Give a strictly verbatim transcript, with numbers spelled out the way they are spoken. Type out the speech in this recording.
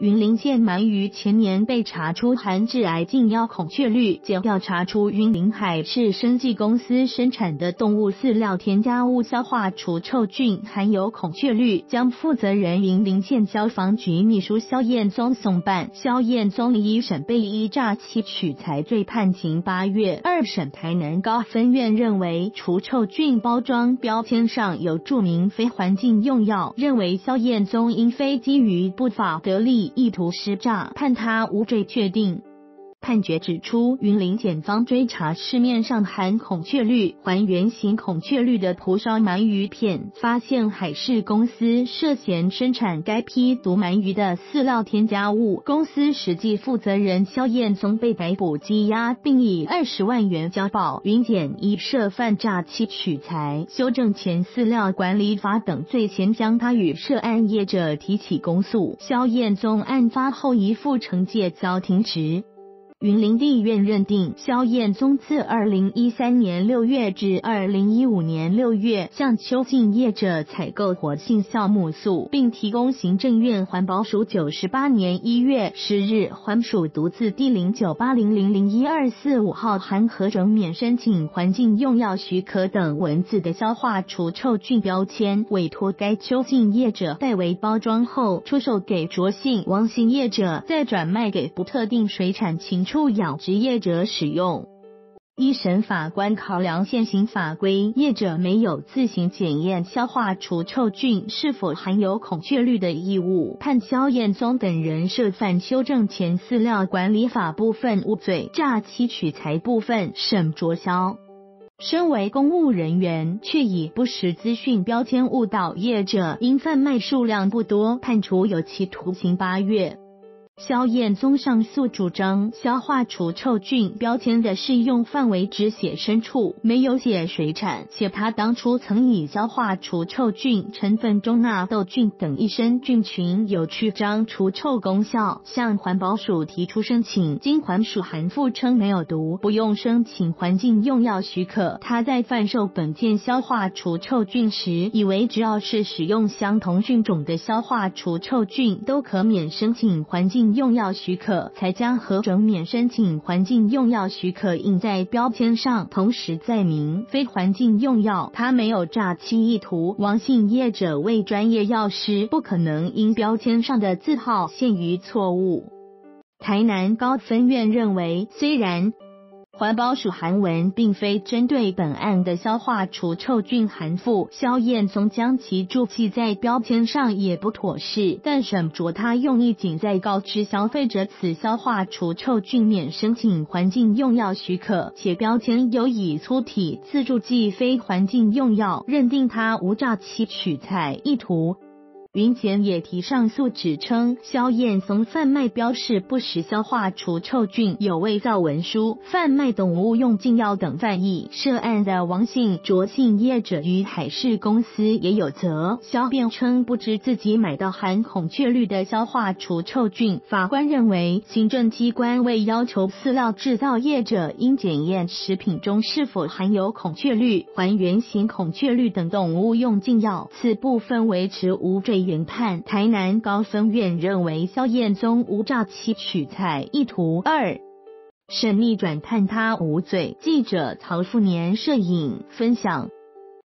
云林县鳗鱼前年被查出含致癌禁药孔雀绿，经调查出云林海事生技公司生产的动物饲料添加物消化除臭菌含有孔雀绿，将负责人云林县消防局秘书萧彦宗送办。萧彦宗一审被依诈欺取财罪判刑八月。二审台南高分院认为除臭菌包装标签上有注明非环境用药，认为萧彦宗因非基于不法得利意图施诈，判他无罪确定。判决指出，云林检方追查市面上含孔雀绿、还原型孔雀绿的蒲烧鳗鱼片，发现海事公司涉嫌生产该批毒鳗鱼的饲料添加物，公司实际负责人萧彦宗被逮捕羁押，并以二十万元交保。云检依涉犯诈欺取财、修正前饲料管理法等罪嫌，将他与涉案业者提起公诉。萧彦宗案发后依附惩戒遭停职。云林地院认定，萧彦宗自二零一三年六月至二零一五年六月向邱进业者采购活性酵母素，并提供行政院环保署九十八年一月十日环署独自第零九八零零零一二四五号函核准免申请环境用药许可等文字的消化除臭菌标签，委托该邱进业者代为包装后出售给卓姓、王姓业者，再转卖给不特定水产禽畜养殖业者使用。一审法官考量现行法规，业者没有自行检验消化除臭菌是否含有孔雀绿的义务，判萧彦宗等人涉犯修正前饲料管理法部分无罪，诈欺取财部分审酌销。身为公务人员，却以不实资讯标签误导业者，因贩卖数量不多，判处有期徒刑八月。萧彦宗上诉主张，消化除臭菌标签的适用范围只写牲畜，没有写水产，且他当初曾以消化除臭菌成分中纳豆菌等益生菌群有去彰除臭功效，向环保署提出申请，经环署函复称没有毒，不用申请环境用药许可。他在贩售本件消化除臭菌时，以为只要是使用相同菌种的消化除臭菌都可免申请环境用药许可，才将核准免申请环境用药许可印在标签上，同时载明非环境用药。他没有诈欺意图。王姓业者为专业药师，不可能因标签上的字号陷于错误。台南高分院认为，虽然环保署函文并非针对本案的消化除臭菌函复，萧彦宗将其注记在标签上也不妥适，但审酌他用意仅在告知消费者此消化除臭菌免申请环境用药许可，且标签有以粗体字注记非环境用药，认定他无诈欺取财意图。云检也提上诉，指称萧彦宗贩卖标示不实消化除臭菌，有伪造文书、贩卖动物用禁药等犯意。涉案的王姓、卓姓业者与海事公司也有责。萧辩称不知自己买到含孔雀绿的消化除臭菌。法官认为，行政机关未要求饲料制造业者应检验食品中是否含有孔雀绿、还原型孔雀绿等动物用禁药，此部分维持无罪原判。台南高分院认为萧彦宗无诈欺取财意图。二审逆转判他无罪。记者曹富年摄影分享。